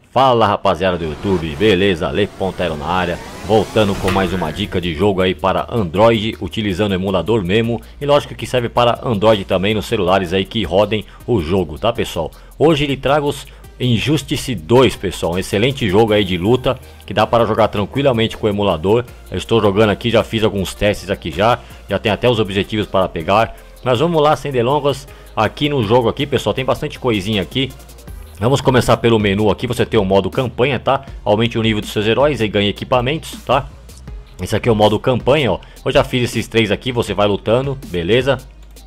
Fala rapaziada do YouTube, beleza? Le.ero na área, voltando com mais uma dica de jogo aí para Android, utilizando o emulador Memo. E lógico que serve para Android também nos celulares aí que rodem o jogo, tá pessoal? Hoje ele traga os Injustice 2, pessoal, um excelente jogo aí de luta, que dá para jogar tranquilamente com o emulador. Eu estou jogando aqui, já fiz alguns testes aqui já tem até os objetivos para pegar. Mas vamos lá, sem delongas, aqui no jogo aqui pessoal, tem bastante coisinha aqui. Vamos começar pelo menu aqui, você tem o modo campanha, tá? Aumente o nível dos seus heróis e ganhe equipamentos, tá? Esse aqui é o modo campanha, ó. Eu já fiz esses três aqui, você vai lutando, beleza?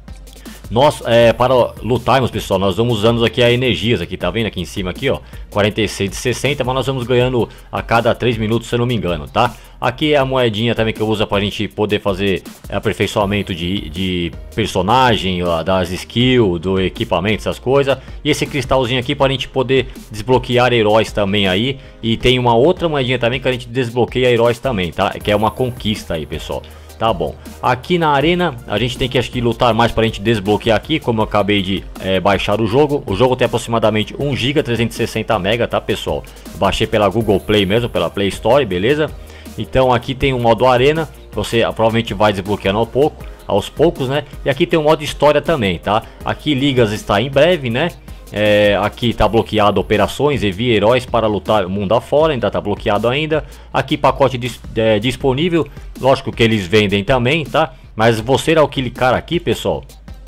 Nós, para lutarmos, pessoal, nós vamos usando aqui a energias aqui, tá vendo aqui em cima aqui, ó, 46 de 60, mas nós vamos ganhando a cada 3 minutos, se eu não me engano, tá? Aqui é a moedinha também que eu uso pra gente poder fazer aperfeiçoamento de personagem, ó, das skills, do equipamento, essas coisas. E esse cristalzinho aqui pra gente poder desbloquear heróis também aí. E tem uma outra moedinha também que a gente desbloqueia heróis também, tá? Que é uma conquista aí, pessoal. Tá bom, aqui na arena a gente tem que acho que lutar mais para a gente desbloquear aqui, como eu acabei de baixar o jogo. O jogo tem aproximadamente 1 GB 360 MB, tá pessoal? Baixei pela Google Play mesmo, pela Play Store, beleza? Então aqui tem o modo arena, você provavelmente vai desbloqueando aos poucos, né? E aqui tem o modo história também, tá? Aqui ligas está em breve, né? Aqui está bloqueado operações, envie heróis para lutar mundo afora, ainda está bloqueado ainda. Aqui pacote disponível, lógico que eles vendem também, tá? Mas você ao clicar aqui, pessoal,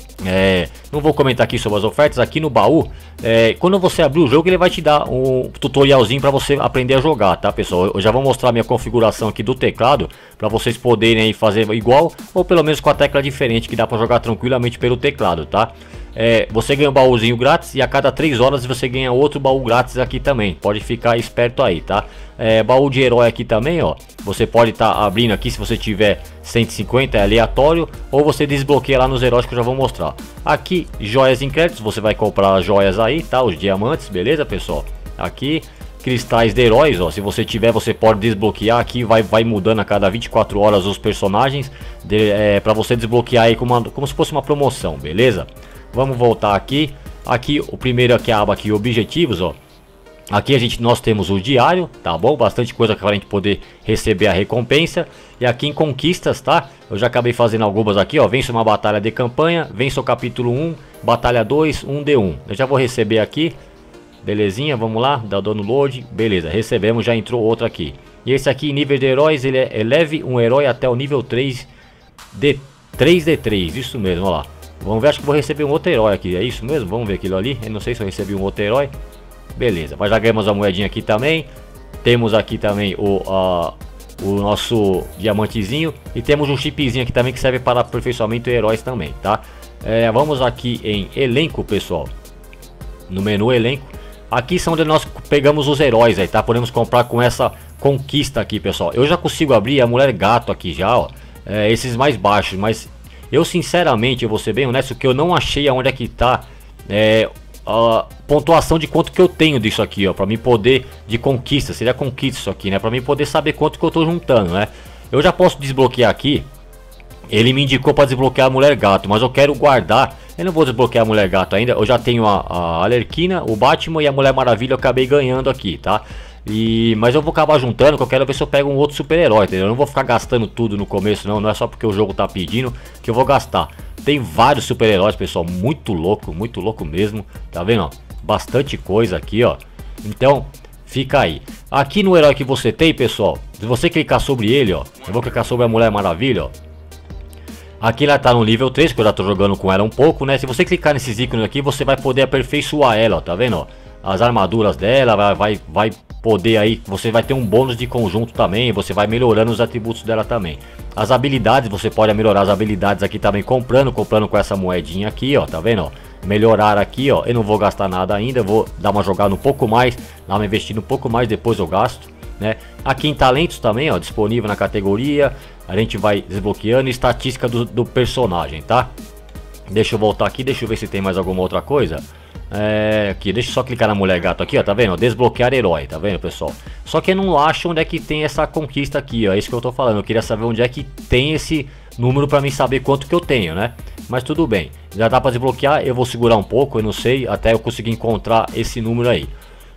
não vou comentar aqui sobre as ofertas. Aqui no baú, quando você abrir o jogo ele vai te dar um tutorialzinho para você aprender a jogar, tá pessoal? Eu já vou mostrar minha configuração aqui do teclado para vocês poderem aí fazer igual, ou pelo menos com a tecla diferente, que dá para jogar tranquilamente pelo teclado, tá? Você ganha um baúzinho grátis e a cada 3 horas você ganha outro baú grátis aqui também. Pode ficar esperto aí, tá? Baú de herói aqui também, ó. Você pode estar abrindo aqui se você tiver 150, é aleatório, ou você desbloqueia lá nos heróis que eu já vou mostrar. Aqui, joias em créditos, você vai comprar as joias aí, tá? Os diamantes, beleza, pessoal? Aqui, cristais de heróis, ó. Se você tiver, você pode desbloquear aqui, vai mudando a cada 24 horas os personagens, para você desbloquear aí como se fosse uma promoção, beleza? Vamos voltar aqui. Aqui o primeiro aqui, a aba aqui, objetivos, ó. Aqui nós temos o diário, tá bom? Bastante coisa para a gente poder receber a recompensa. E aqui em conquistas, tá? Eu já acabei fazendo algumas aqui, ó. Vence uma batalha de campanha, vence o capítulo 1, batalha 2, 1D1. Eu já vou receber aqui. Belezinha, vamos lá, dá download. Beleza, recebemos, já entrou outra aqui. E esse aqui, nível de heróis, ele eleve um herói até o nível 3D3, isso mesmo, ó lá. Vamos ver, acho que vou receber um outro herói aqui, é isso mesmo? Vamos ver aquilo ali, eu não sei se eu recebi um outro herói. Beleza, mas já ganhamos a moedinha aqui também. Temos aqui também o nosso diamantezinho. E temos um chipzinho aqui também que serve para aperfeiçoamento de heróis também, tá? Vamos aqui em elenco, pessoal. No menu elenco. Aqui são onde nós pegamos os heróis aí, tá? Podemos comprar com essa conquista aqui, pessoal. Eu já consigo abrir a mulher gato aqui já, ó. Esses mais baixos, mas eu sinceramente, eu vou ser bem honesto, que eu não achei aonde é que tá a pontuação de quanto que eu tenho disso aqui, ó, para mim poder, de conquista, seria conquista isso aqui, né, para mim poder saber quanto que eu tô juntando, né. Eu já posso desbloquear aqui. Ele me indicou para desbloquear a mulher gato, mas eu quero guardar. Eu não vou desbloquear a mulher gato ainda. Eu já tenho a Arlequina, o Batman e a Mulher Maravilha. Eu acabei ganhando aqui, tá? Mas eu vou acabar juntando, que eu quero ver se eu pego um outro super-herói, entendeu? Eu não vou ficar gastando tudo no começo, não. Não é só porque o jogo tá pedindo que eu vou gastar. Tem vários super-heróis, pessoal, muito louco mesmo. Tá vendo, ó? Bastante coisa aqui, ó. Então, fica aí. Aqui no herói que você tem, pessoal, se você clicar sobre ele, ó, eu vou clicar sobre a Mulher Maravilha, ó. Aqui ela tá no nível 3, que eu já tô jogando com ela um pouco, né? Se você clicar nesses ícones aqui, você vai poder aperfeiçoar ela, ó, tá vendo, ó? As armaduras dela, vai poder aí, você vai ter um bônus de conjunto também, você vai melhorando os atributos dela também. As habilidades, você pode melhorar as habilidades aqui também comprando com essa moedinha aqui, ó, tá vendo, ó? Melhorar aqui, ó, eu não vou gastar nada ainda, eu vou dar uma jogada um pouco mais, dar uma investida um pouco mais, depois eu gasto, né? Aqui em talentos também, ó, disponível na categoria, a gente vai desbloqueando estatística do personagem, tá? Deixa eu voltar aqui, deixa eu ver se tem mais alguma outra coisa. Aqui, deixa eu só clicar na mulher gato aqui, ó, tá vendo? Desbloquear herói, tá vendo, pessoal? Só que eu não acho onde é que tem essa conquista aqui, ó, é isso que eu tô falando. Eu queria saber onde é que tem esse número pra mim saber quanto que eu tenho, né? Mas tudo bem, já dá pra desbloquear, eu vou segurar um pouco, eu não sei, até eu conseguir encontrar esse número aí.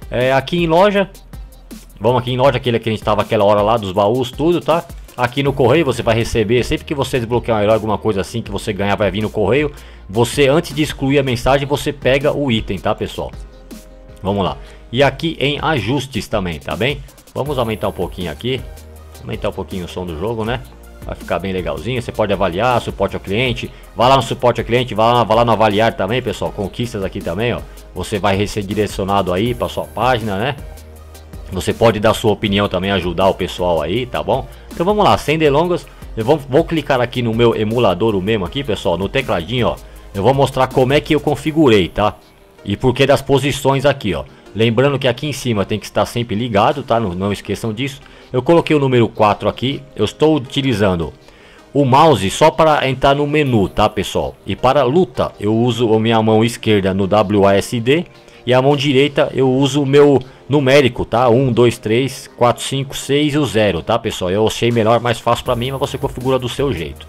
Aqui em loja, vamos aqui em loja, aquele que a gente tava aquela hora lá, dos baús, tudo, tá? Aqui no correio você vai receber, sempre que você desbloquear um herói, alguma coisa assim que você ganhar vai vir no correio. Você, antes de excluir a mensagem, você pega o item, tá, pessoal? Vamos lá. E aqui em ajustes também, tá bem? Vamos aumentar um pouquinho aqui. Aumentar um pouquinho o som do jogo, né? Vai ficar bem legalzinho. Você pode avaliar, suporte ao cliente. Vai lá no suporte ao cliente, vai lá no avaliar também, pessoal. Conquistas aqui também, ó. Você vai ser direcionado aí para sua página, né? Você pode dar sua opinião também, ajudar o pessoal aí, tá bom? Então vamos lá, sem delongas. Vou clicar aqui no meu emulador, o mesmo aqui, pessoal, no tecladinho, ó. Eu vou mostrar como é que eu configurei, tá? E por que das posições aqui, ó. Lembrando que aqui em cima tem que estar sempre ligado, tá? Não esqueçam disso. Eu coloquei o número 4 aqui. Eu estou utilizando o mouse só para entrar no menu, tá, pessoal? E para luta eu uso a minha mão esquerda no WASD. E a mão direita eu uso o meu numérico, tá? 1, 2, 3, 4, 5, 6 e o 0, tá, pessoal? Eu achei melhor, mais fácil para mim, mas você configura do seu jeito.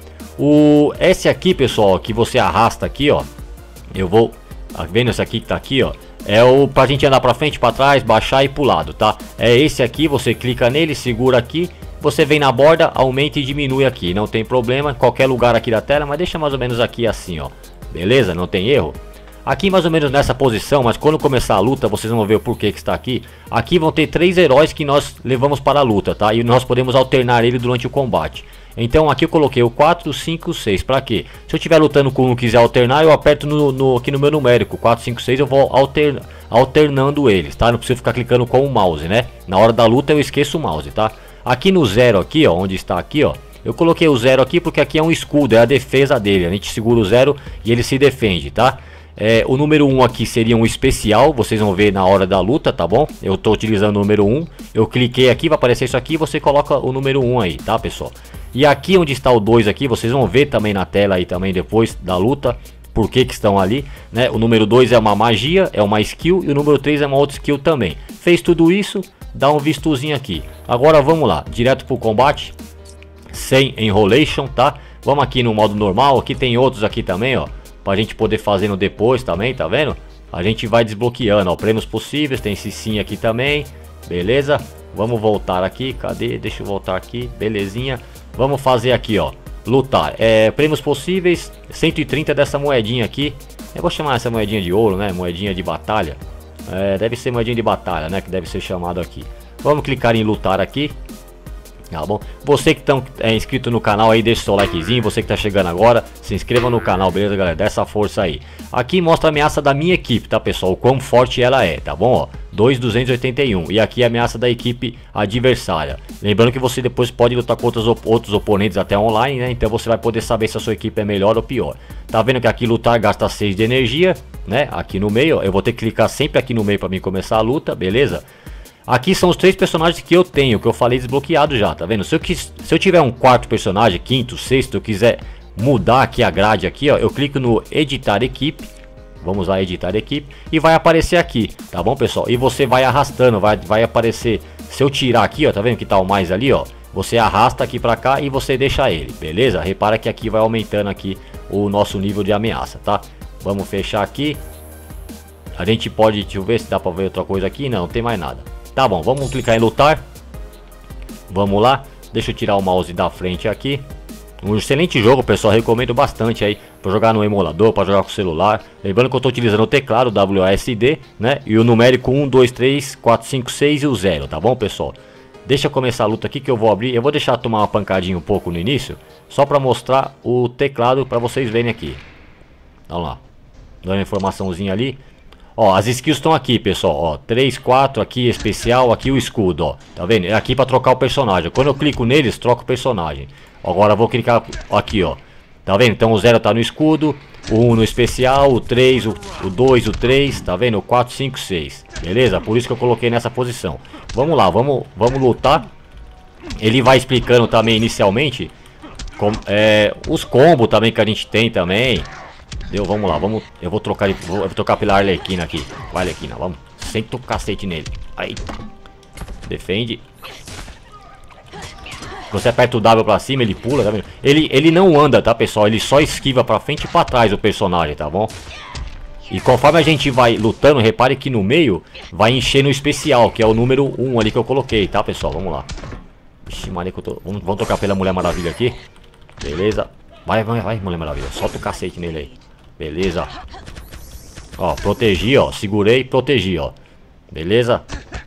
Esse aqui, pessoal, que você arrasta aqui, ó. Eu vou... Tá vendo esse aqui que tá aqui, ó? É o pra gente andar pra frente, pra trás, baixar e pro lado, tá? É esse aqui, você clica nele, segura aqui. Você vem na borda, aumenta e diminui aqui. Não tem problema, em qualquer lugar aqui da tela. Mas deixa mais ou menos aqui assim, ó. Beleza? Não tem erro? Aqui mais ou menos nessa posição, mas quando começar a luta, vocês vão ver o porquê que está aqui. Aqui vão ter 3 heróis que nós levamos para a luta, tá? E nós podemos alternar ele durante o combate. Então aqui eu coloquei o 4, 5, 6. Pra quê? Se eu estiver lutando com um e quiser alternar, eu aperto aqui no meu numérico 4, 5, 6, eu vou alternando eles, tá? Não preciso ficar clicando com o mouse, né? Na hora da luta eu esqueço o mouse, tá? Aqui no 0 aqui, ó, onde está aqui, ó. Eu coloquei o 0 aqui porque aqui é um escudo, é a defesa dele. A gente segura o 0 e ele se defende, tá? O número 1 aqui seria um especial, vocês vão ver na hora da luta, tá bom? Eu tô utilizando o número 1. Eu cliquei aqui, vai aparecer isso aqui, você coloca o número 1 aí, tá, pessoal? E aqui onde está o 2 aqui, vocês vão ver também na tela aí também depois da luta, por que estão ali, né? O número 2 é uma magia, é uma skill, e o número 3 é uma outra skill também. Fez tudo isso, dá um vistozinho aqui. Agora vamos lá, direto pro combate, sem enrolation, tá? Vamos aqui no modo normal, aqui tem outros aqui também, ó, pra gente poder fazendo depois também, tá vendo? A gente vai desbloqueando, ó, prêmios possíveis, tem esse sim aqui também, beleza? Vamos voltar aqui, cadê? Deixa eu voltar aqui, belezinha. Vamos fazer aqui, ó, lutar. Prêmios possíveis, 130 dessa moedinha aqui. Eu vou chamar essa moedinha de ouro, né? Moedinha de batalha. Deve ser moedinha de batalha, né? Que deve ser chamado aqui. Vamos clicar em lutar aqui. Tá bom? Você que está inscrito no canal aí, deixa o seu likezinho. Você que está chegando agora, se inscreva no canal, beleza, galera? Dá essa força aí. Aqui mostra a ameaça da minha equipe, tá, pessoal? O quão forte ela é, tá bom? Ó, 2.281. E aqui a ameaça da equipe adversária. Lembrando que você depois pode lutar com outros oponentes até online, né? Então você vai poder saber se a sua equipe é melhor ou pior. Tá vendo que aqui lutar gasta 6 de energia, né? Aqui no meio, ó, eu vou ter que clicar sempre aqui no meio para mim começar a luta, beleza? Aqui são os 3 personagens que eu tenho, que eu falei desbloqueado já, tá vendo? Se eu tiver um quarto personagem, quinto, sexto, eu quiser mudar aqui a grade aqui, ó, eu clico no editar equipe. Vamos lá, editar equipe, e vai aparecer aqui, tá bom, pessoal? E você vai arrastando, vai aparecer. Se eu tirar aqui, ó, tá vendo que tá o mais ali, ó? Você arrasta aqui pra cá e você deixa ele, beleza? Repara que aqui vai aumentando aqui o nosso nível de ameaça, tá? Vamos fechar aqui. A gente pode, deixa eu ver se dá pra ver outra coisa aqui. Não tem mais nada. Tá bom, vamos clicar em lutar. Vamos lá. Deixa eu tirar o mouse da frente aqui. Um excelente jogo, pessoal. Recomendo bastante aí para jogar no emulador, para jogar com o celular. Lembrando que eu estou utilizando o teclado WASD, né? E o numérico 1, 2, 3, 4, 5, 6 e o 0, tá bom, pessoal? Deixa eu começar a luta aqui que eu vou abrir. Eu vou deixar tomar uma pancadinha um pouco no início, só para mostrar o teclado para vocês verem aqui. Vamos lá. Dando uma informaçãozinha ali. Ó, as skills estão aqui, pessoal, ó, 3, 4, aqui especial, aqui o escudo, ó, tá vendo? É aqui pra trocar o personagem. Quando eu clico neles, troca o personagem. Agora eu vou clicar aqui, ó, tá vendo? Então o 0 tá no escudo, o 1 no especial, o 3, o 2, o 3, tá vendo? O 4, 5, 6, beleza? Por isso que eu coloquei nessa posição. Vamos lá, vamos lutar. Ele vai explicando também inicialmente os combos também que a gente tem também. Deu, vamos lá, eu vou trocar pela Arlequina aqui. Vai, Arlequina, vamos. Senta o cacete nele. Aí. Defende. Você aperta o W pra cima, ele pula, tá vendo? Ele não anda, tá, pessoal? Ele só esquiva pra frente e pra trás o personagem, tá bom? E conforme a gente vai lutando, repare que no meio vai encher no especial, que é o número 1 ali que eu coloquei, tá, pessoal? Vamos lá. Ixi, Maria, que eu tô... Vamos tocar pela Mulher Maravilha aqui. Beleza. Vai, Mulher Maravilha. Solta o cacete nele aí. Beleza. Ó, protegi, ó. Segurei e protegi, ó. Beleza.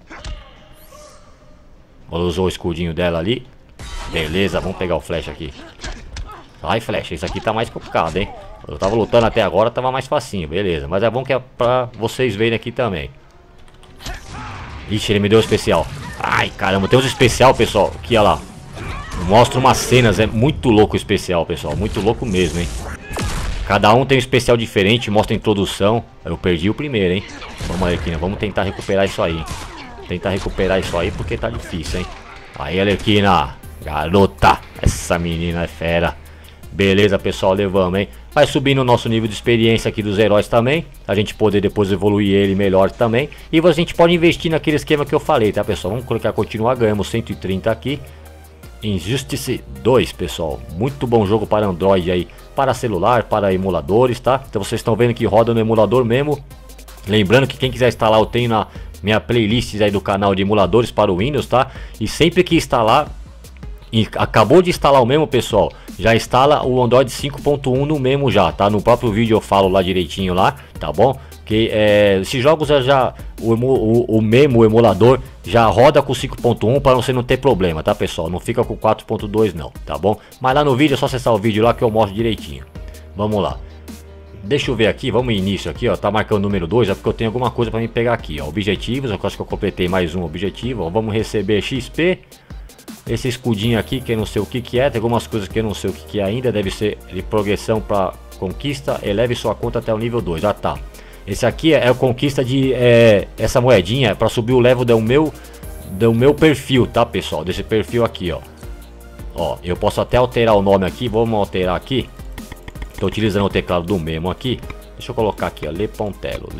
Ela usou o escudinho dela ali. Beleza, vamos pegar o flash aqui. Vai, flash. Esse aqui tá mais complicado, hein? Eu tava lutando até agora, tava mais facinho. Beleza, mas é bom que é pra vocês verem aqui também. Ixi, ele me deu um especial. Ai, caramba, tem uns especial, pessoal. Aqui, ó lá. Mostra umas cenas, é muito louco o especial, pessoal. Muito louco mesmo, hein? Cada um tem um especial diferente, mostra a introdução. Eu perdi o primeiro, hein? Vamos, Arlequina, vamos tentar recuperar isso aí. Tentar recuperar isso aí porque tá difícil, hein? Aí, Arlequina. Garota. Essa menina é fera. Beleza, pessoal, levamos, hein? Vai subindo o nosso nível de experiência aqui dos heróis também. A gente poder depois evoluir ele melhor também. E a gente pode investir naquele esquema que eu falei, tá, pessoal? Vamos colocar continuar, ganhamos 130 aqui. Injustice 2, pessoal. Muito bom jogo para Android aí. Para celular, para emuladores, tá? Então vocês estão vendo que roda no emulador mesmo. Lembrando que quem quiser instalar, eu tenho na minha playlist aí do canal de emuladores para o Windows, tá? E sempre que instalar, e acabou de instalar o mesmo, pessoal, já instala o Android 5.1 no mesmo já, tá? No próprio vídeo eu falo lá direitinho lá, tá bom? Que esses jogos já o mesmo emulador já roda com 5.1 para você não ter problema, tá, pessoal? Não fica com 4.2 não, tá bom? Mas lá no vídeo é só acessar o vídeo lá que eu mostro direitinho. Vamos lá. Deixa eu ver aqui, vamos início aqui, ó, tá marcando o número 2, é porque eu tenho alguma coisa para me pegar aqui, ó. Objetivos, eu acho que eu completei mais um objetivo, ó. Vamos receber XP. Esse escudinho aqui, que eu não sei o que é, tem algumas coisas que eu não sei o que é ainda, deve ser de progressão para conquista, eleve sua conta até o nível 2, ah tá. Esse aqui é a conquista de, essa moedinha é para subir o level do meu perfil, tá, pessoal, desse perfil aqui, ó. Ó, eu posso até alterar o nome aqui, vamos alterar aqui. Tô utilizando o teclado do Memo aqui. Deixa eu colocar aqui, ó, Lepontelo,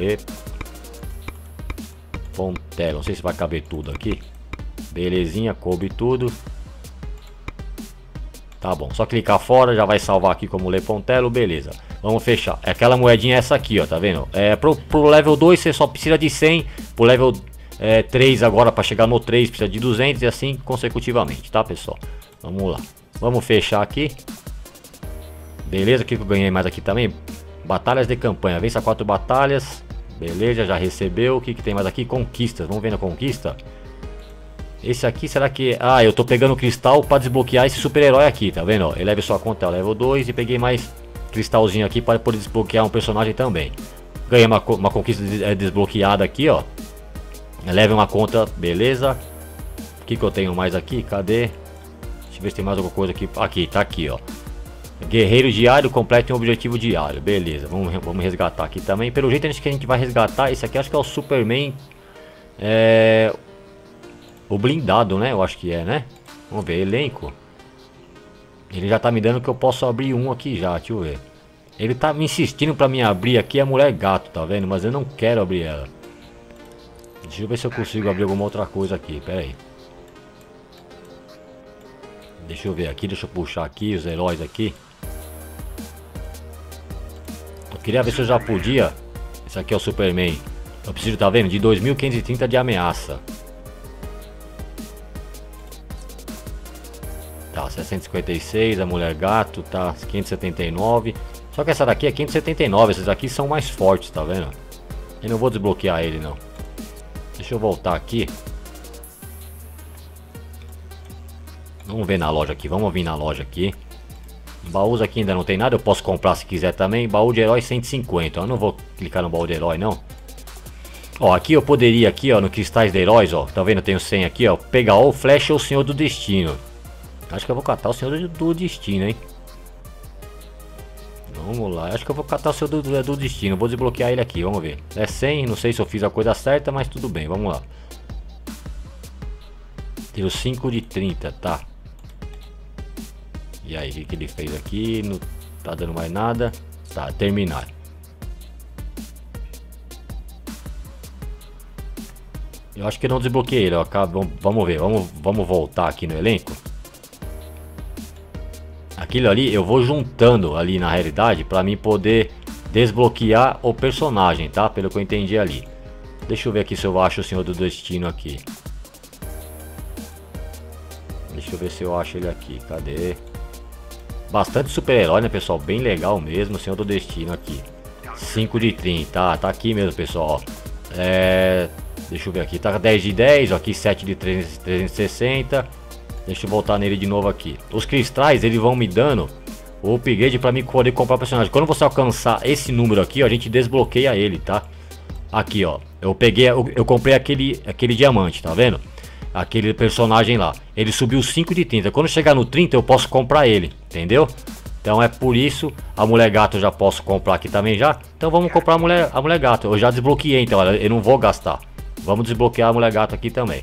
não sei se vai caber tudo aqui. Belezinha, coube tudo. Tá bom, só clicar fora, já vai salvar aqui como Lepontelo, beleza. Vamos fechar. É aquela moedinha essa aqui, ó, tá vendo? Pro level 2 você só precisa de 100. Pro level 3 agora, para chegar no 3 precisa de 200 e assim consecutivamente, tá, pessoal? Vamos lá. Vamos fechar aqui. Beleza, o que eu ganhei mais aqui também? Batalhas de campanha, vença 4 batalhas. Beleza, já recebeu. O que tem mais aqui? Conquistas, vamos ver na conquista. Esse aqui, será que... Ah, eu tô pegando cristal para desbloquear esse super-herói aqui, tá vendo? Eleve sua conta ao level 2 e peguei mais cristalzinho aqui para poder desbloquear um personagem também. Ganhei uma conquista desbloqueada aqui, ó. Eleve uma conta, beleza. O que eu tenho mais aqui? Cadê? Deixa eu ver se tem mais alguma coisa aqui. Aqui, tá aqui, ó. Guerreiro diário, complete um objetivo diário. Beleza, vamos resgatar aqui também. Pelo jeito acho que a gente vai resgatar. Esse aqui acho que é o Superman. O blindado, né? Eu acho que é, né? Vamos ver, elenco. Ele já tá me dando que eu posso abrir um aqui já, deixa eu ver. Ele tá me insistindo pra me abrir aqui a mulher gato, tá vendo? Mas eu não quero abrir ela. Deixa eu ver se eu consigo abrir alguma outra coisa aqui, pera aí. Deixa eu ver aqui, deixa eu puxar aqui os heróis aqui. Eu queria ver se eu já podia. Esse aqui é o Superman. Eu preciso, tá vendo? De 2530 de ameaça. Tá, 656, a mulher gato, tá, 579. Só que essa daqui é 579, essas aqui são mais fortes, tá vendo? Eu não vou desbloquear ele, não. Deixa eu voltar aqui. Vamos ver na loja aqui, vamos vir na loja aqui. Baús aqui ainda não tem nada, eu posso comprar se quiser também. Baú de herói 150, eu não vou clicar no baú de herói, não. Ó, aqui eu poderia, aqui ó, no cristais de heróis, ó, tá vendo? Eu tenho 100 aqui, ó, pegar ou o Flash ou o Senhor do Destino. Acho que eu vou catar o Senhor do Destino, hein? Vamos lá, acho que eu vou catar o Senhor do Destino. Vou desbloquear ele aqui, vamos ver. É 100, não sei se eu fiz a coisa certa, mas tudo bem, vamos lá. Tiro 5 de 30, tá. E aí, o que ele fez aqui? Não tá dando mais nada. Tá, terminar. Eu acho que eu não desbloqueei ele, vamos ver, vamos voltar aqui no elenco. Aquilo ali eu vou juntando ali na realidade para mim poder desbloquear o personagem, tá? Pelo que eu entendi ali. Deixa eu ver aqui se eu acho o Senhor do Destino aqui. Deixa eu ver se eu acho ele aqui. Cadê? Bastante super-herói, né, pessoal? Bem legal mesmo, Senhor do Destino aqui. 5 de 30, tá aqui mesmo, pessoal. Deixa eu ver aqui, tá 10 de 10, ó, aqui 7 de 360. Deixa eu voltar nele de novo aqui. Os cristais, eles vão me dando o upgrade pra mim poder comprar o personagem. Quando você alcançar esse número aqui, ó, a gente desbloqueia ele, tá? Aqui, ó, eu comprei aquele diamante, tá vendo? Aquele personagem lá, ele subiu 5 de 30. Quando chegar no 30 eu posso comprar ele, entendeu? Então é por isso, a mulher gato eu já posso comprar aqui também já. Então vamos comprar a mulher gato. Eu já desbloqueei, então eu não vou gastar. Vamos desbloquear a mulher gato aqui também.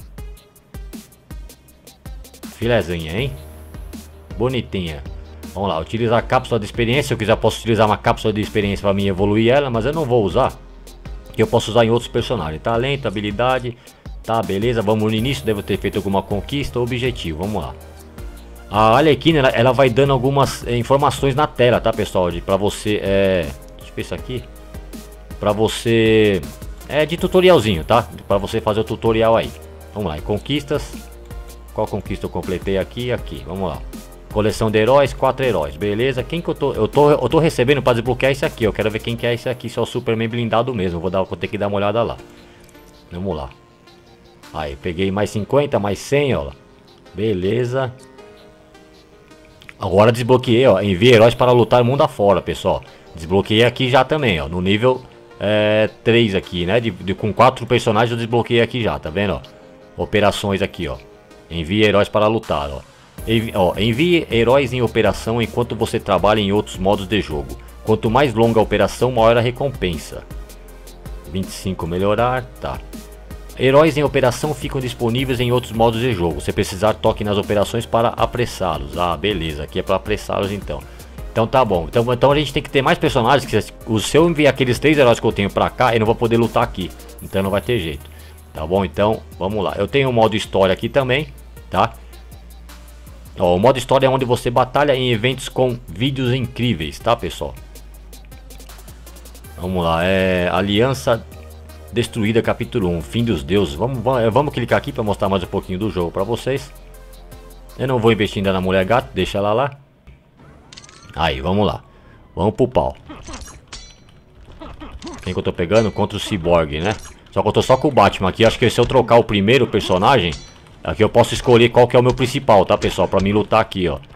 Filezinha, hein? Bonitinha. Vamos lá, utilizar a cápsula de experiência. Se eu quiser posso utilizar uma cápsula de experiência para mim evoluir ela, mas eu não vou usar. Que eu posso usar em outros personagens. Talento, habilidade. Tá, beleza, vamos no início. Devo ter feito alguma conquista ou objetivo, vamos lá. A Arlequina, ela vai dando algumas informações na tela, tá, pessoal? Pra você, deixa eu ver isso aqui. Pra você, de tutorialzinho, tá? Pra você fazer o tutorial aí. Vamos lá, em conquistas. Qual conquista eu completei aqui? Aqui, vamos lá. Coleção de heróis, 4 heróis, beleza? Quem que eu tô recebendo pra desbloquear esse aqui? Eu quero ver quem que é esse aqui, se é o Superman blindado mesmo. Vou ter que dar uma olhada lá. Vamos lá. Aí, peguei mais 50, mais 100, ó. Beleza. Agora desbloqueei, ó. Envie heróis para lutar mundo afora, pessoal. Desbloqueei aqui já também, ó. No nível 3 aqui, né? Com 4 personagens eu desbloqueei aqui já, tá vendo, ó? Operações aqui, ó. Envie heróis para lutar, ó. Envie heróis em operação enquanto você trabalha em outros modos de jogo. Quanto mais longa a operação, maior a recompensa. 25 melhorar, tá. Heróis em operação ficam disponíveis em outros modos de jogo. Se precisar, toque nas operações para apressá-los. Ah, beleza, aqui é para apressá-los então. Então tá bom. Então a gente tem que ter mais personagens. Se eu enviar aqueles 3 heróis que eu tenho pra cá, eu não vou poder lutar aqui. Então não vai ter jeito. Tá bom? Então vamos lá. Eu tenho o modo história aqui também, tá? Ó, o modo história é onde você batalha em eventos com vídeos incríveis, tá, pessoal? Vamos lá. Aliança Destruída, capítulo 1, Fim dos Deuses. Vamos clicar aqui para mostrar mais um pouquinho do jogo para vocês. Eu não vou investir ainda na mulher gato, deixa ela lá. Aí, vamos lá. Vamos pro pau. Quem que eu tô pegando? Contra o Cyborg, né? Só que eu tô só com o Batman aqui. Acho que se eu trocar o primeiro personagem, aqui eu posso escolher qual que é o meu principal, tá, pessoal? Pra mim lutar aqui, ó.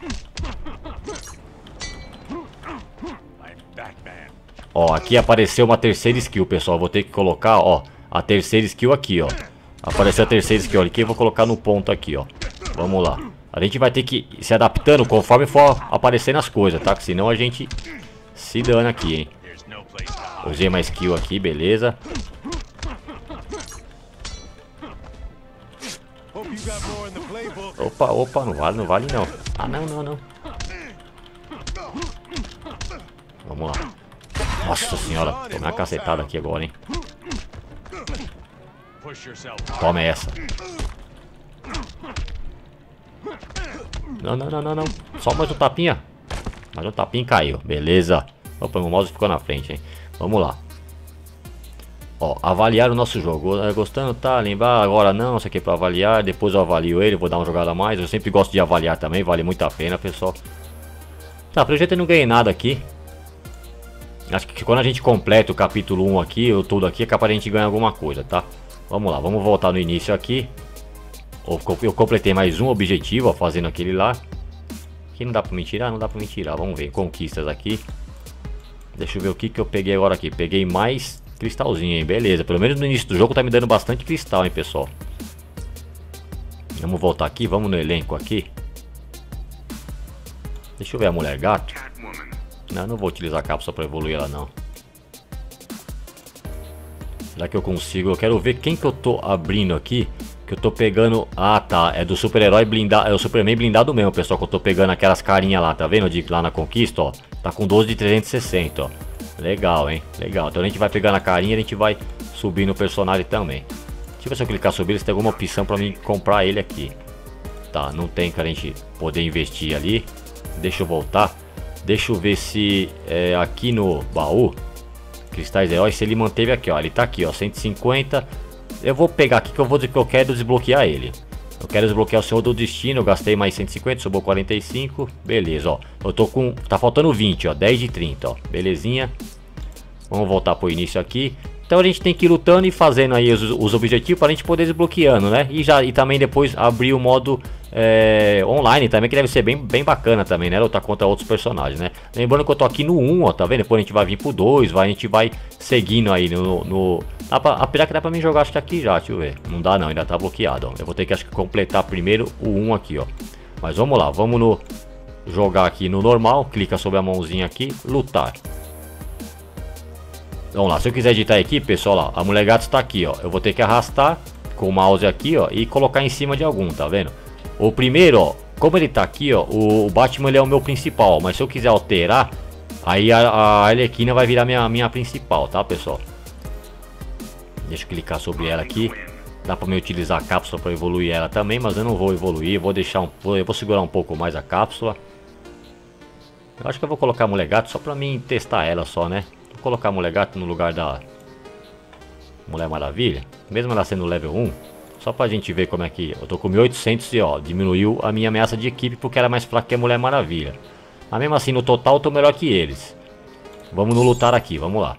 Ó, aqui apareceu uma terceira skill, pessoal. Vou ter que colocar, ó, a terceira skill aqui, ó. Apareceu a terceira skill aqui, eu vou colocar no ponto aqui, ó. Vamos lá. A gente vai ter que ir se adaptando conforme for aparecendo as coisas, tá? Que senão a gente se dana aqui, hein. Usei uma skill aqui, beleza. Opa, não vale não. Ah, não. Vamos lá. Nossa senhora, tomei uma cacetada aqui agora, hein. Toma essa. Não. Só mais um tapinha. Mais um tapinha e caiu. Beleza. Opa, meu mouse ficou na frente, hein. Vamos lá. Ó, avaliar o nosso jogo. Gostando, tá? Lembrar agora não. Isso aqui é pra avaliar. Depois eu avalio ele. Vou dar uma jogada a mais. Eu sempre gosto de avaliar também. Vale muito a pena, pessoal. Tá, pelo jeito eu não ganhei nada aqui. Acho que quando a gente completa o capítulo 1 aqui, ou tudo aqui, é capaz de a gente ganhar alguma coisa, tá? Vamos lá, vamos voltar no início aqui. Eu completei mais um objetivo, ó, fazendo aquele lá. Aqui não dá pra me tirar, vamos ver, conquistas aqui. Deixa eu ver o que eu peguei agora aqui. Peguei mais cristalzinho, hein, beleza. Pelo menos no início do jogo tá me dando bastante cristal, hein, pessoal. Vamos voltar aqui, vamos no elenco aqui. Deixa eu ver a mulher gato. Não vou utilizar a cápsula para evoluir ela não. Será que eu consigo? Eu quero ver quem que eu tô abrindo aqui. Que eu tô pegando... Ah, tá. É do super-herói blindado. É o Superman blindado mesmo, pessoal. Que eu tô pegando aquelas carinhas lá, tá vendo? Lá na conquista, ó. Tá com 12 de 360, ó. Legal, hein? Legal. Então a gente vai pegando a carinha e a gente vai subir no personagem também. Deixa eu ver se eu clicar subir, se tem alguma opção pra mim comprar ele aqui. Tá, não tem pra gente poder investir ali. Deixa eu voltar. Deixa eu ver se aqui no baú Cristais Heróis, se ele manteve aqui, ó. Ele tá aqui, ó, 150. Eu vou pegar aqui que eu vou dizer que eu quero desbloquear ele. Eu quero desbloquear o Senhor do Destino. Eu gastei mais 150, sobrou 45. Beleza, ó. Eu tô com... Tá faltando 20, ó. 10 de 30, ó. Belezinha. Vamos voltar pro início aqui. Então a gente tem que ir lutando e fazendo aí os objetivos para a gente poder desbloqueando, né? E também depois abrir o modo online também, que deve ser bem bacana também, né? Lutar contra outros personagens, né? Lembrando que eu tô aqui no 1, ó, tá vendo? Depois a gente vai vir pro 2, a gente vai seguindo aí apesar que dá pra mim jogar, acho que aqui já, deixa eu ver. Não dá não, ainda tá bloqueado, ó. Eu vou ter que, acho que, completar primeiro o 1 aqui, ó. Mas vamos lá, vamos jogar aqui no normal. Clica sobre a mãozinha aqui, lutar. Vamos lá, se eu quiser editar a equipe, pessoal, ó, a Mulher Gato está aqui, ó. Eu vou ter que arrastar com o mouse aqui, ó, e colocar em cima de algum, tá vendo? O primeiro, ó, como ele tá aqui, ó, o Batman ele é o meu principal, mas se eu quiser alterar, aí a Arlequina vai virar minha principal, tá, pessoal? Deixa eu clicar sobre ela aqui. Dá pra me utilizar a cápsula para evoluir ela também, mas eu não vou evoluir, eu vou segurar um pouco mais a cápsula. Eu acho que eu vou colocar a Mulher Gato só pra mim testar ela só, né? Vou colocar a Mulher Gato no lugar da Mulher Maravilha, mesmo ela sendo level 1, só pra gente ver como é que... Eu tô com 1800 e ó, diminuiu a minha ameaça de equipe porque era mais fraca que a Mulher Maravilha. Mas mesmo assim, no total eu tô melhor que eles. Vamos no lutar aqui, vamos lá.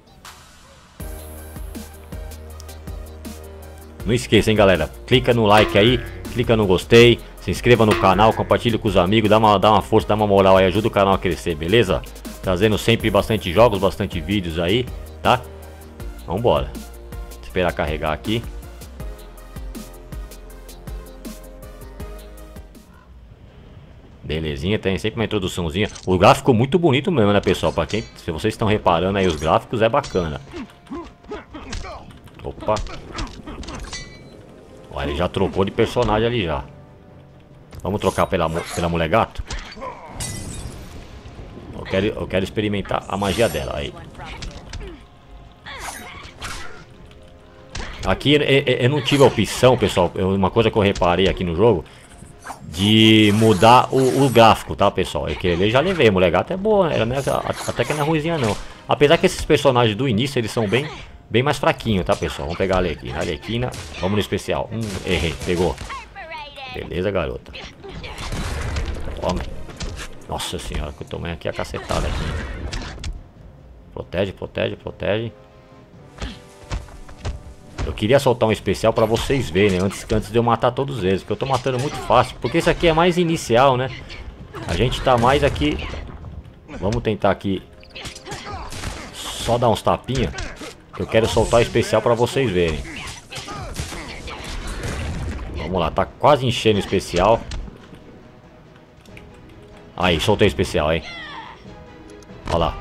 Não esqueça, hein, galera, clica no like aí, clica no gostei, se inscreva no canal, compartilhe com os amigos, dá uma força, dá uma moral aí, ajuda o canal a crescer, beleza? Trazendo sempre bastante jogos, bastante vídeos aí, tá? Vambora. Esperar carregar aqui. Belezinha, tem sempre uma introduçãozinha. O gráfico ficou muito bonito mesmo, né, pessoal? Pra quem, se vocês estão reparando aí, os gráficos é bacana. Opa. Olha, ele já trocou de personagem ali já. Vamos trocar pela Mulher Gato? Eu quero experimentar a magia dela aí. Aqui eu não tive a opção, pessoal. Uma coisa que eu reparei aqui no jogo, de mudar o gráfico, tá, pessoal? É que eu já levei. A Mulher Gato é boa, né? Até que não é ruimzinha não. Apesar que esses personagens do início eles são bem mais fraquinhos, tá, pessoal? Vamos pegar a Arlequina. Arlequina, vamos no especial. Errei, pegou. Beleza, garota. Toma. Nossa senhora, que eu tomei aqui a cacetada aqui. Protege, protege, protege. Eu queria soltar um especial pra vocês verem, né? Antes de eu matar todos eles, porque eu tô matando muito fácil. Porque esse aqui é mais inicial, né? A gente tá mais aqui. Vamos tentar aqui só dar uns tapinha. Eu quero soltar o especial pra vocês verem. Vamos lá, tá quase enchendo o especial. Aí, soltei o especial, hein? Olha lá.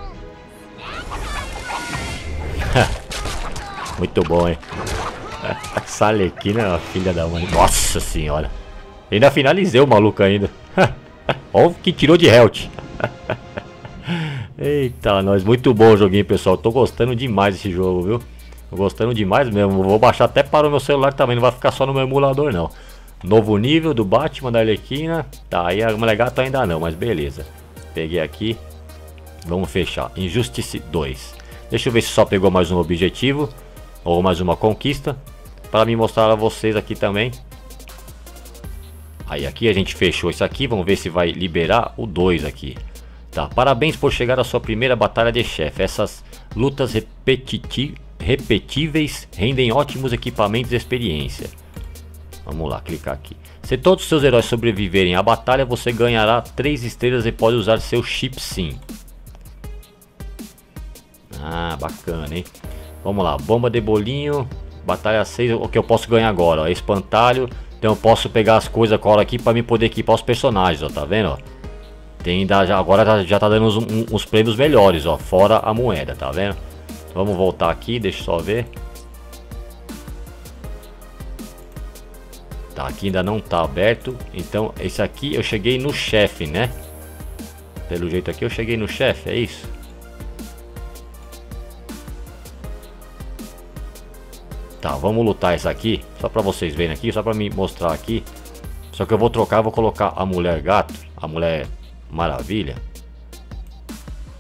Muito bom, hein? Essa Arlequina é uma filha da mãe. Nossa senhora. Ainda finalizei o maluco ainda. Olha o que tirou de health. Eita, nós. Muito bom o joguinho, pessoal. Tô gostando demais desse jogo, viu? Tô gostando demais mesmo. Vou baixar até para o meu celular também. Não vai ficar só no meu emulador, não. Novo nível do Batman, da Arlequina. Tá, aí a Mulher Gato ainda não, mas beleza. Peguei aqui. Vamos fechar. Injustice 2. Deixa eu ver se só pegou mais um objetivo. Ou mais uma conquista. Para me mostrar a vocês aqui também. Aí aqui a gente fechou isso aqui. Vamos ver se vai liberar o 2 aqui. Tá, parabéns por chegar à sua primeira batalha de chefe. Essas lutas repetíveis rendem ótimos equipamentos e experiência. Vamos lá, clicar aqui. Se todos os seus heróis sobreviverem à batalha, você ganhará 3 estrelas e pode usar seu chip sim. Ah, bacana, hein? Vamos lá, bomba de bolinho. Batalha 6, o que eu posso ganhar agora, ó, espantalho. Então eu posso pegar as coisas agora aqui para me poder equipar os personagens, ó, tá vendo, ó? Agora já tá dando uns prêmios melhores, ó, fora a moeda, tá vendo? Vamos voltar aqui, deixa eu só ver. Tá, aqui ainda não tá aberto. Então esse aqui eu cheguei no chefe, né? Pelo jeito aqui eu cheguei no chefe, é isso? Tá, vamos lutar esse aqui. Só pra vocês verem aqui, só pra me mostrar aqui. Só que eu vou trocar, vou colocar a Mulher Gato, a Mulher Maravilha.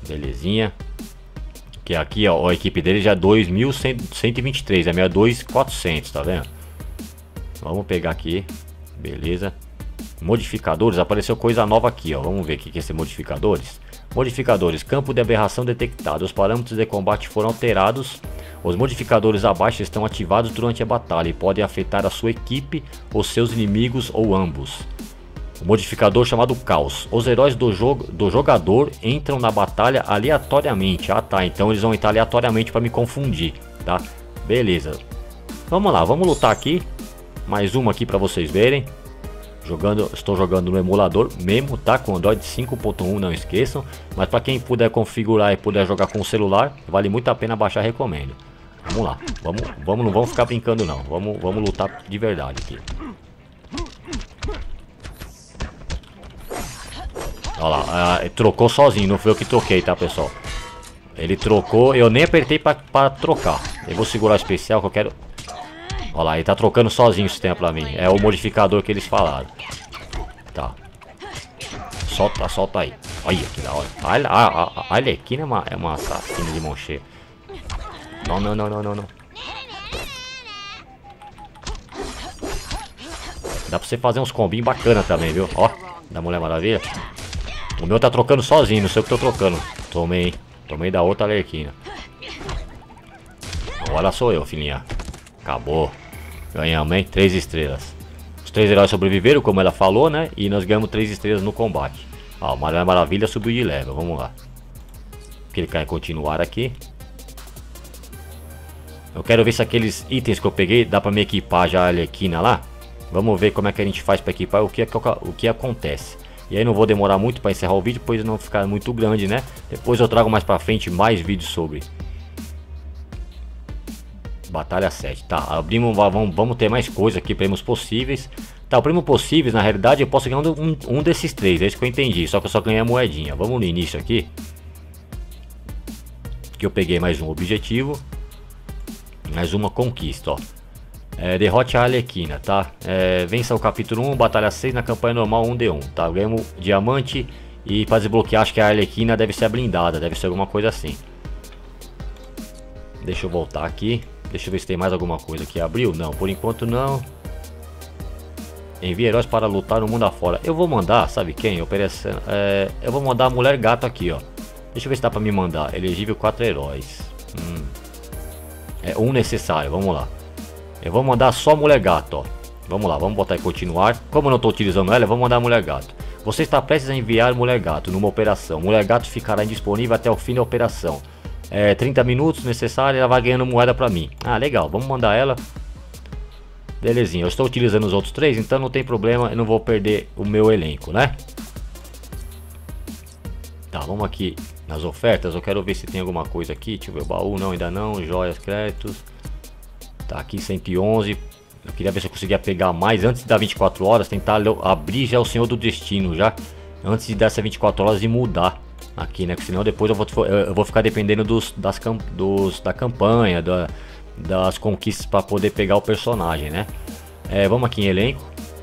Belezinha. Que aqui, ó, a equipe dele já é 2.123, a minha é 2.400, tá vendo? Vamos pegar aqui, beleza. Modificadores, apareceu coisa nova aqui, ó. Vamos ver o que é esse modificadores. Modificadores, campo de aberração detectado. Os parâmetros de combate foram alterados. Os modificadores abaixo estão ativados durante a batalha e podem afetar a sua equipe, os seus inimigos ou ambos. O modificador chamado Caos. Os heróis do jogador entram na batalha aleatoriamente. Ah tá, então eles vão entrar aleatoriamente para me confundir, tá? Beleza. Vamos lá, vamos lutar aqui. Mais uma aqui para vocês verem. Estou jogando no emulador mesmo, tá? Com Android 5.1, não esqueçam. Mas para quem puder configurar e puder jogar com o celular, vale muito a pena baixar, recomendo. Vamos lá, vamos, não vamos ficar brincando não. Vamos lutar de verdade aqui. Olha lá, trocou sozinho, não foi eu que troquei, tá, pessoal? Ele trocou, eu nem apertei pra trocar. Eu vou segurar o especial que eu quero... Olha lá, ele tá trocando sozinho o sistema pra mim. É o modificador que eles falaram. Tá. Solta aí. Olha que da hora. A Arlequina é uma assassina de mão cheia. Não. Dá pra você fazer uns combinhos bacana também, viu? Ó, da Mulher Maravilha. O meu tá trocando sozinho, não sei o que tô trocando. Tomei da outra Arlequina. Agora sou eu, filhinha. Acabou. Ganhamos, hein? 3 estrelas. Os 3 heróis sobreviveram, como ela falou, né? E nós ganhamos 3 estrelas no combate. Ó, o Mulher Maravilha subiu de level. Vamos lá. Clicar em continuar aqui. Eu quero ver se aqueles itens que eu peguei dá pra me equipar já a Arlequina lá. Vamos ver como é que a gente faz pra equipar, o que acontece. E aí não vou demorar muito para encerrar o vídeo, pois não ficar muito grande, né? Depois eu trago mais pra frente mais vídeos sobre. Batalha 7, tá, abrimos, vamos ter mais coisa aqui, prêmios possíveis. Tá, o prêmio possíveis, na realidade eu posso ganhar um desses 3, é isso que eu entendi. Só que eu só ganhei a moedinha. Vamos no início aqui. Que eu peguei mais um objetivo. Mais uma conquista, ó. Derrote a Arlequina, tá? Vença o capítulo 1, batalha 6 na campanha normal 1D1, tá? Ganhamos diamante e para desbloquear acho que a Arlequina deve ser blindada, deve ser alguma coisa assim. Deixa eu voltar aqui. Deixa eu ver se tem mais alguma coisa que abriu. Não, por enquanto não. Envia heróis para lutar no mundo afora. Eu vou mandar, sabe quem? Eu vou mandar a Mulher Gato aqui, ó. Deixa eu ver se dá pra me mandar. Elegível 4 heróis. É um necessário, vamos lá. Eu vou mandar só a Mulher Gato, ó. Vamos lá, vamos botar em continuar. Como eu não estou utilizando ela, eu vou mandar a Mulher Gato. Você está prestes a enviar Mulher Gato numa operação. Mulher Gato ficará indisponível até o fim da operação. 30 minutos necessário, ela vai ganhando moeda pra mim. Ah, legal, vamos mandar ela. Belezinha, eu estou utilizando os outros 3, então não tem problema, eu não vou perder o meu elenco, né? Tá, vamos aqui nas ofertas, eu quero ver se tem alguma coisa aqui. Deixa eu ver, o baú, não, ainda não, joias, créditos. Tá aqui 111. Eu queria ver se eu conseguia pegar mais antes da 24 horas, tentar abrir já o Senhor do Destino já. Antes dessa 24 horas e mudar aqui, né? Porque senão depois eu vou ficar dependendo da campanha, das conquistas para poder pegar o personagem, né? Vamos aqui em elenco.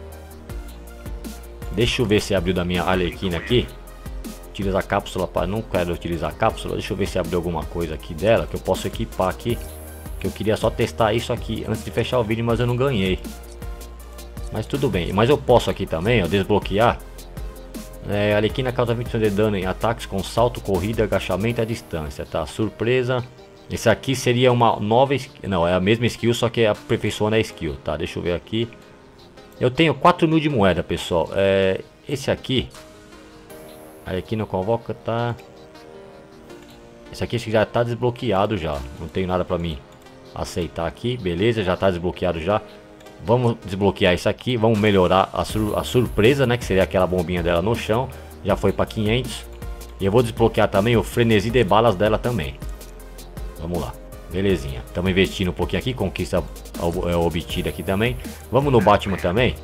Deixa eu ver se abriu da minha Arlequina aqui. Utiliza a cápsula para... Não quero utilizar a cápsula. Deixa eu ver se abriu alguma coisa aqui dela que eu posso equipar aqui. Que eu queria só testar isso aqui antes de fechar o vídeo, mas eu não ganhei. Mas tudo bem. Mas eu posso aqui também, ó, desbloquear. A Arlequina causa 20% de dano em ataques com salto, corrida, agachamento e a distância, tá? Surpresa. Esse aqui seria uma nova skill. Não, é a mesma skill, só que aperfeiçoando a skill, tá? Deixa eu ver aqui. Eu tenho 4.000 de moeda, pessoal. Esse aqui. Arlequina convoca, tá? Esse aqui já tá desbloqueado já. Não tenho nada pra mim aceitar aqui. Beleza, já tá desbloqueado já. Vamos desbloquear isso aqui. Vamos melhorar a surpresa, né? Que seria aquela bombinha dela no chão. Já foi para 500. E eu vou desbloquear também o frenesi de balas dela também. Vamos lá. Belezinha. Estamos investindo um pouquinho aqui. Conquista obtida aqui também. Vamos no Batman também.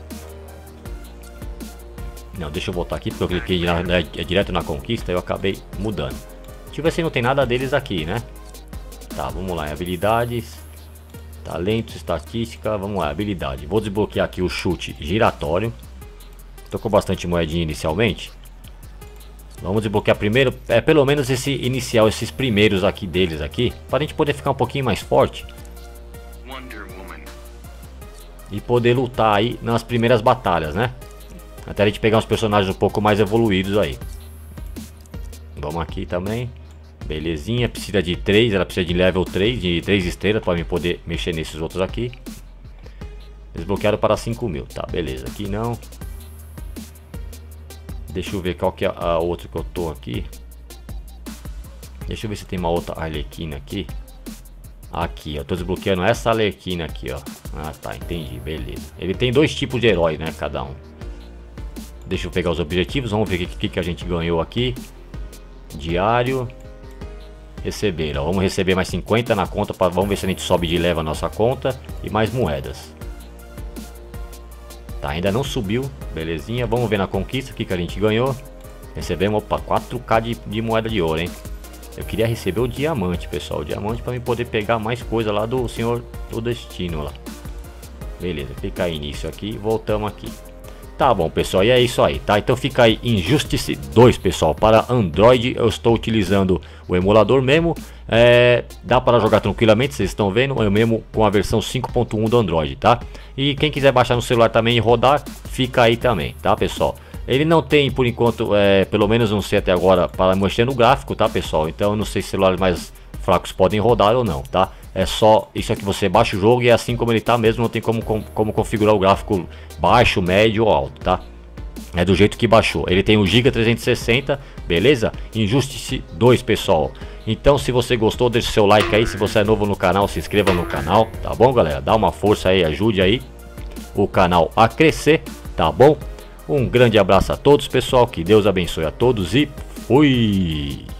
Não, deixa eu voltar aqui. Porque eu cliquei direto na conquista. Eu acabei mudando. Deixa eu ver se não tem nada deles aqui, né? Tá, vamos lá. Em habilidades. Talentos, estatística, vamos lá, habilidade. Vou desbloquear aqui o chute giratório. Tô com bastante moedinha inicialmente. Vamos desbloquear primeiro, pelo menos esse inicial, esses primeiros aqui deles aqui, para a gente poder ficar um pouquinho mais forte e poder lutar aí nas primeiras batalhas, né? Até a gente pegar uns personagens um pouco mais evoluídos aí. Vamos aqui também. Belezinha, precisa de 3, ela precisa de level 3, de 3 estrelas para mim poder mexer nesses outros aqui. Desbloqueado para 5.000, tá, beleza, aqui não. Deixa eu ver qual que é a outra que eu tô aqui. Deixa eu ver se tem uma outra Arlequina aqui. Aqui, eu tô desbloqueando essa Arlequina aqui, ó. Ah, tá, entendi, beleza. Ele tem 2 tipos de herói, né, cada um. Deixa eu pegar os objetivos, vamos ver o que a gente ganhou aqui. Diário. Receber, ó, vamos receber mais 50 na conta, vamos ver se a gente sobe de leva a nossa conta. E mais moedas. Tá, ainda não subiu, belezinha. Vamos ver na conquista o que a gente ganhou. Recebemos, opa, 4k de moeda de ouro, hein. Eu queria receber o diamante, pessoal. O diamante para mim poder pegar mais coisa lá do Senhor do Destino lá. Beleza, fica aí nisso aqui. Voltamos aqui. Tá bom, pessoal, e é isso aí, tá? Então fica aí Injustice 2, pessoal. Para Android eu estou utilizando o emulador mesmo. Dá para jogar tranquilamente, vocês estão vendo. Eu mesmo com a versão 5.1 do Android, tá? E quem quiser baixar no celular também e rodar, fica aí também, tá, pessoal? Ele não tem, por enquanto, pelo menos não sei até agora, para mexer no gráfico, tá, pessoal? Então eu não sei se celulares mais fracos podem rodar ou não, tá? É só isso aqui, você baixa o jogo e é assim como ele tá mesmo, não tem como configurar o gráfico baixo, médio ou alto, tá? É do jeito que baixou. Ele tem o Giga 360, beleza? Injustice 2, pessoal. Então se você gostou, deixa o seu like aí. Se você é novo no canal, se inscreva no canal, tá bom, galera? Dá uma força aí, ajude aí o canal a crescer, tá bom? Um grande abraço a todos, pessoal. Que Deus abençoe a todos e fui!